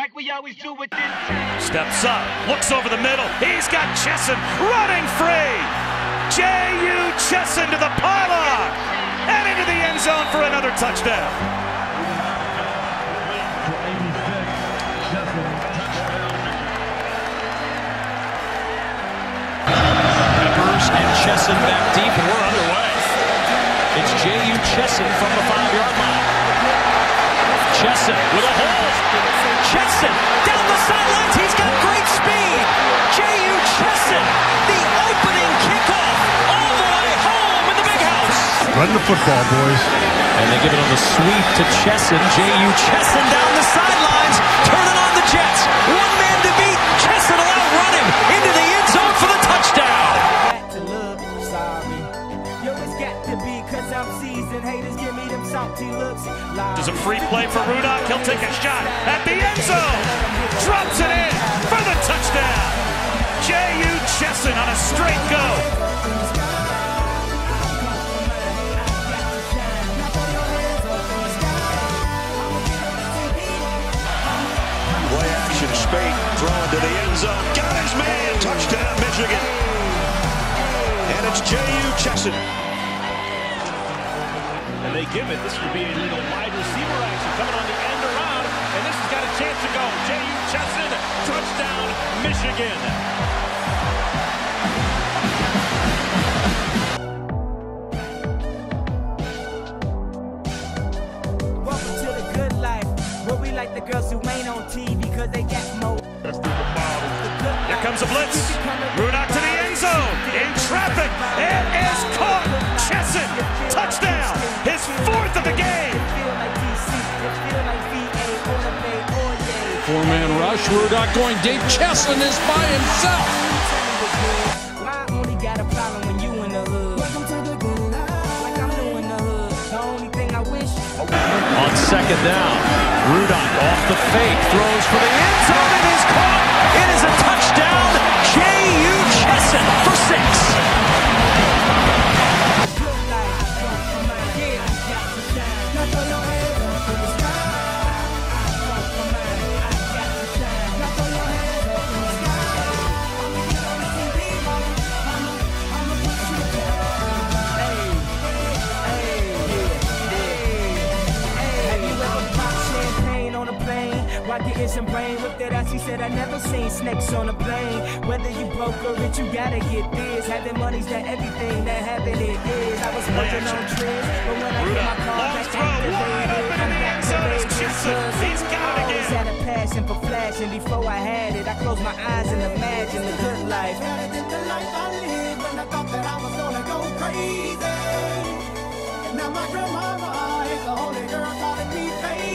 like we always do with this time. Steps up, looks over the middle. He's got Chesson running free. J.U. Chesson to the pylon and into the end zone for another touchdown. Peppers and Chesson back deep, and we're underway. It's J.U. Chesson from the 5-yard line. Chesson with a hole. Chesson down the sidelines. He's got great speed. J.U. Chesson, the opening kickoff all the way home in the big house. Run the football, boys. And they give it on the sweep to Chesson. J.U. Chesson down the sidelines, turning on the Jets. One man to beat. Chesson will outrun him into the end zone for the touchdown. There's a free play for Rudock. He'll take a shot at the end zone. Drops it in for the touchdown. J.U. Chesson on a straight go. Play action, Spate throwing to the end zone. Got his man. Touchdown, Michigan. And it's J.U. Chesson. And they give it. This would be a little wide receiver action coming on the end around. And this has got a chance to go. J.U. Chesson, touchdown, Michigan. Welcome to the good life, where we like the girls who ain't on TV because they got more. Here comes a blitz. Rudock to the end zone. In traffic. It is caught. Chesson. Touchdown. His fourth of the game. Four-man rush. Rudock going deep. Chesson is by himself. I only got a problem when you in the hood. Like I'm new in the hood. The only thing I wish. On second down, Rudock off the fake, throws for the end zone, and is caught. It is a touchdown. J.U. Chesson for 6. While getting some brain with that ass, he said I never seen snakes on a plane. Whether you broke or rich, you gotta get this. Having money's that everything that having it is. I was working on trips, but when I get my car back activated, I'm back to Vegas. He's got it again. I always had a passion for flashing. Before I had it, I closed my eyes and imagined the good life. The life I lived when I thought that I was gonna go crazy. And now my grandmama is the only girl calling me baby.